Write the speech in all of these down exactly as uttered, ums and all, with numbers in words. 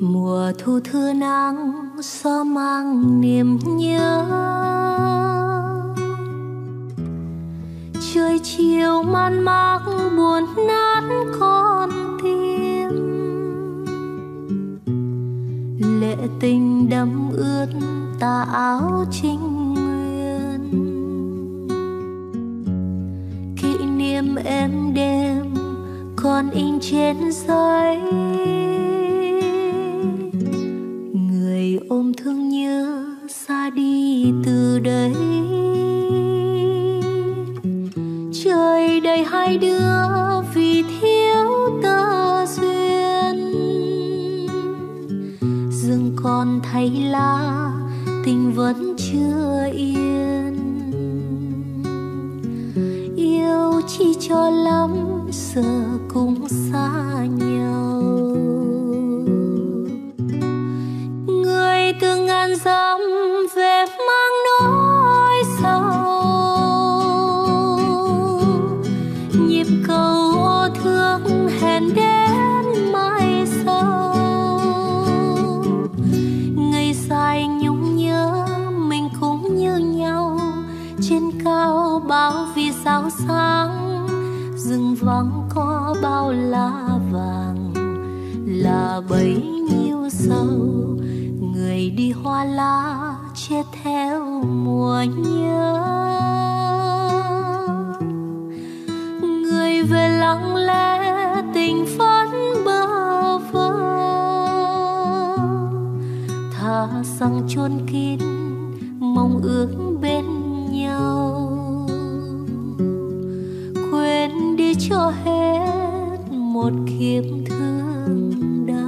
Mùa thu thưa nắng gió mang niềm nhớ, trời chiều man mác buồn nát con tim, lệ tình đẫm ướt tà áo trinh nguyên. Kỷ niệm êm đêm còn in trên giấy, người ôm thương nhớ xa đi từ đây. Trời đầy hai đứa vì thiếu tơ duyên, rừng còn thay lá tình vẫn chưa yên. Yêu chi cho lắm giờ cũng xa nhau, người từ ngàn dặm về mang nỗi sầu. Nhịp cầu ô thương hẹn đến mai sau, ngày dài nhung nhớ mình cũng như nhau. Trên cao bao vì sao sáng, rừng vắng có bao lá vàng là bấy nhiêu sầu. Người đi hoa lá chết theo mùa nhớ, người về lặng lẽ tình vẫn bơ vơ. Thà rằng chôn kín mong ước bên nhau, quên đi cho hết một kiếp thương đau.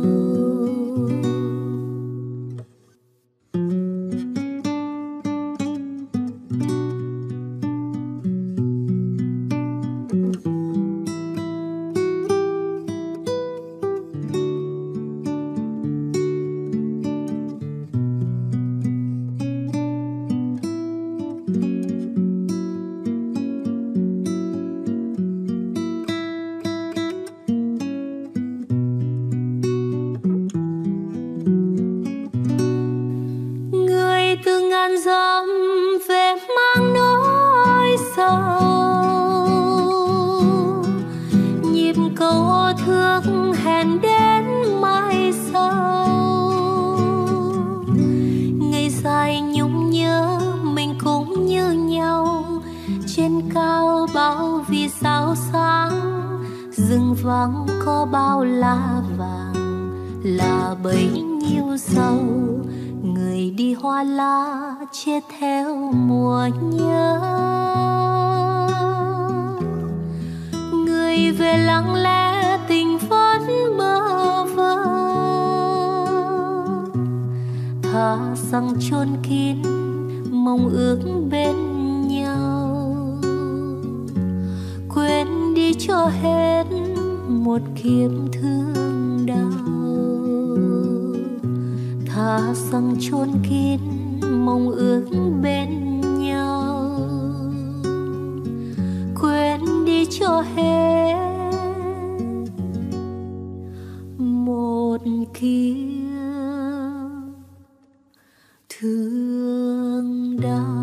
Vắng có bao lá vàng là bấy nhiêu sầu. Người đi hoa lá chết theo mùa nhớ, người về lặng lẽ tình vẫn bơ vơ. Thà rằng chôn kín mong ước bên nhau, quên đi cho hết một kiếp thương đau. Thà rằng chôn kín mong ước bên nhau, quên đi cho hết một kiếp thương đau.